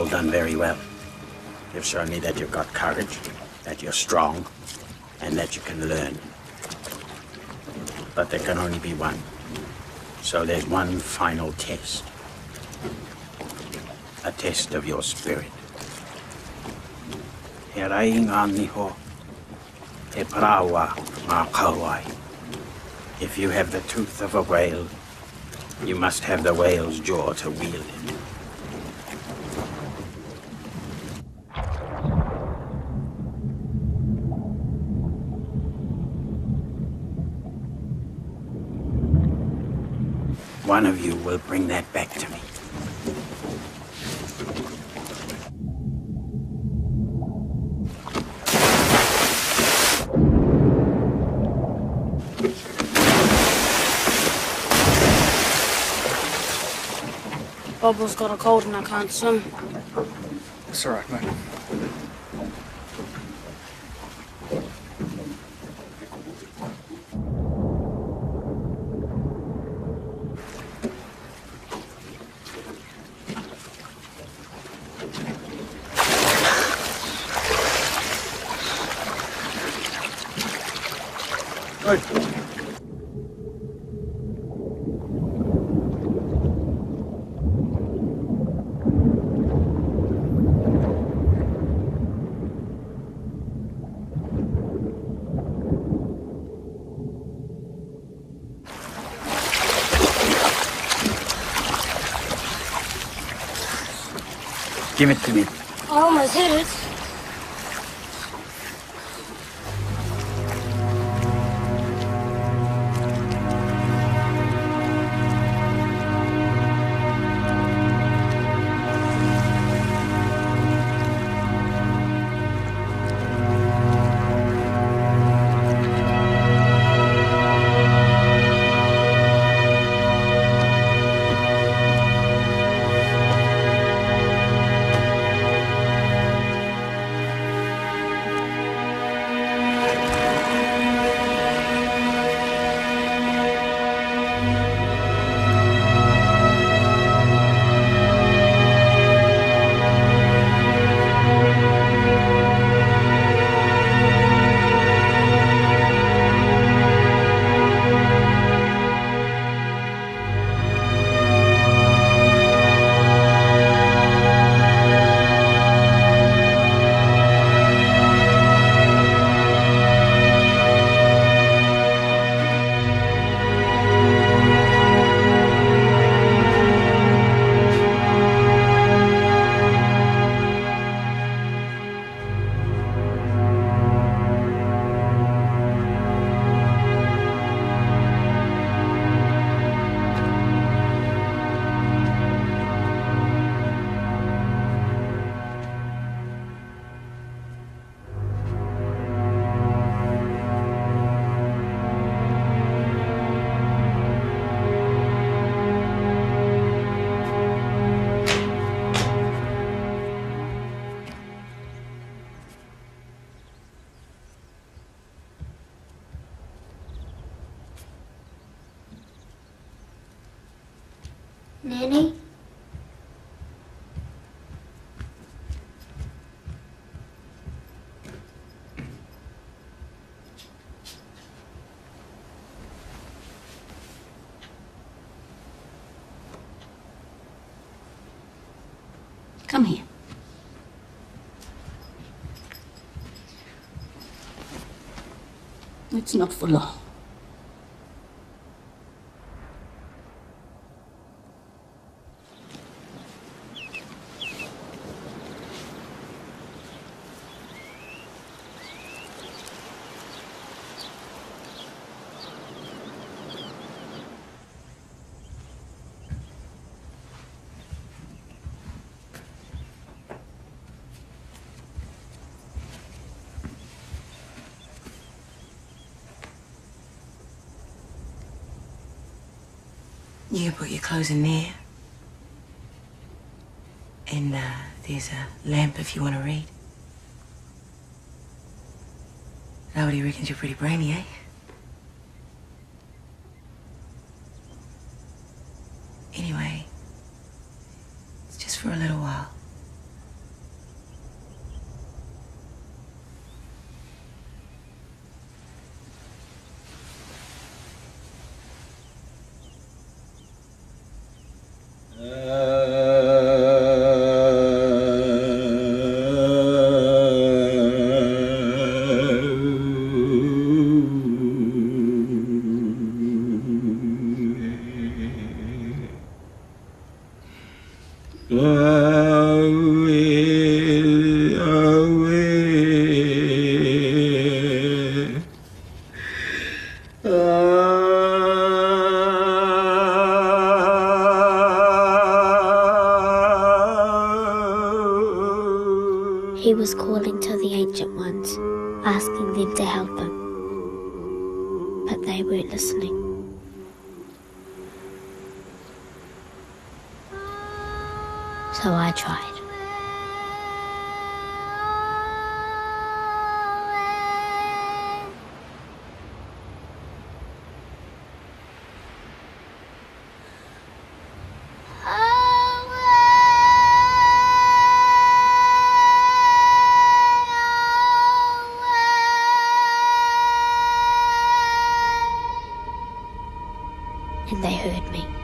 all done very well. You've shown me that you've got courage, that you're strong, and that you can learn. But there can only be one. So there's one final test. A test of your spirit. He rainga niho, he prawa ngā kauai. If you have the tooth of a whale, you must have the whale's jaw to wield it. One of you will bring that back to me. Bubbles got a cold and I can't swim. It's all right, mate. Good. Give it to me. I almost hit it. Nanny? Come here. It's not for long. You can put your clothes in there. And there's a lamp if you want to read. Nobody reckons you're pretty brainy, eh? Anyway, it's just for a little while. was calling to the Ancient Ones, asking them to help him. But they weren't listening. So I tried. And they heard me.